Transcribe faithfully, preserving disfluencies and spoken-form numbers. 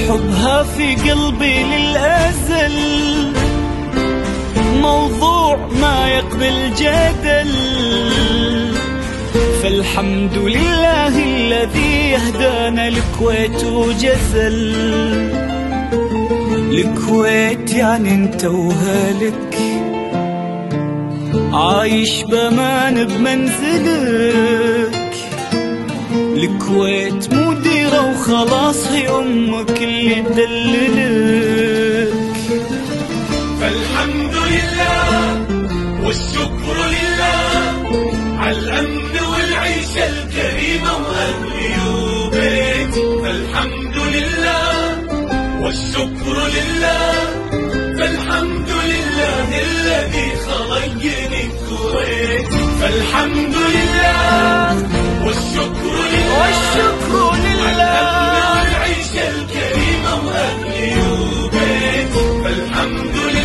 حبها في قلبي للأزل، موضوع ما يقبل جدل. فالحمد لله الذي يهدانا الكويت وجزل. الكويت يعني انت وهالك، عايش بأمان بمنزلك. الكويت مو ديرة وخلاص، هي أمك اللي تدللك. فالحمد لله والشكر لله على الأمن والعيشة الكريمة وأهلي وبيتي. فالحمد لله والشكر لله، فالحمد لله الذي خلقني الكويت. فالحمد لله والشكر لله والشكر لله على الأمن والعيشة الكريمة وأهلي وبيتي. فالحمد لله